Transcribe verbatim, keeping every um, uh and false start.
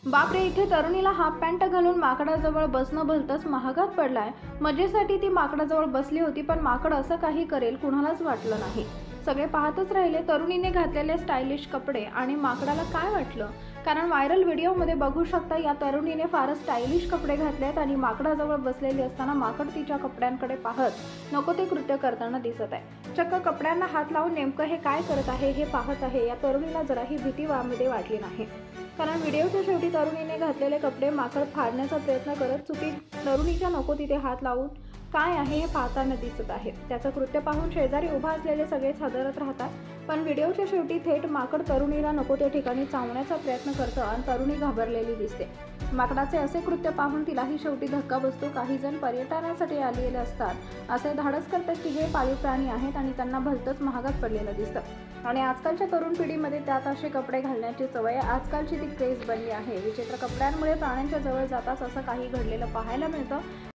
बापरे! इथे तरुणीला हाफ पॅन्ट घालून माकडाजवळ बसणं भलतंच महागात पडलंय. मजेसाठी ती माकडाजवळ बसली होती, पण माकड असं काही करेल कुणालाच वाटलं नाही. सगळे पाहतच राहिले. तरुणीने घातलेले स्टायलिश कपडे आणि माकडाला काय वाटलं? कारण व्हायरल व्हिडिओमध्ये बघू शकता, या तरुणीने फारच स्टायलिश कपडे घातलेत आणि माकडाजवळ बसलेली असताना माकड तिच्या कपड्यांकडे पाहत नको ते कृत्य करताना दिसत आहे. चक्क कपड्यांना हात लावून नेमकं हे काय करत आहे हे पाहत आहे. या तरुणीला जराही भीती वामध्ये वाटली नाही. कारण व्हिडिओच्या शेवटी तरुणीने घातलेले कपडे माकड फाडण्याचा प्रयत्न करत चुकीत तरुणीच्या नको तिथे हात लावून काय आहे हे पाहताना दिसत आहे. त्याचं कृत्य पाहून शेजारी उभा असलेले सगळेच हादरत राहतात. पण व्हिडिओच्या शेवटी थेट माकड तरुणीला नको त्या ठिकाणी चावण्याचा प्रयत्न करतं आणि तरुणी घाबरलेली दिसते. माकडाचे असे कृत्य पाहून तिलाही शेवटी धक्का बसतो. काही जण पर्यटनासाठी आलेले असतात, असे धाडस करतात की हे पाळीव प्राणी आहेत आणि त्यांना भलतंच महागात पडलेलं दिसतं आणि आजकालच्या तरुण पिढीमध्ये त्यात असे कपडे घालण्याची सवय आजकालची ती क्रेज बनली आहे. विचित्र कपड्यांमुळे प्राण्यांच्या जवळ जाताच असं काही घडलेलं पाहायला मिळतं.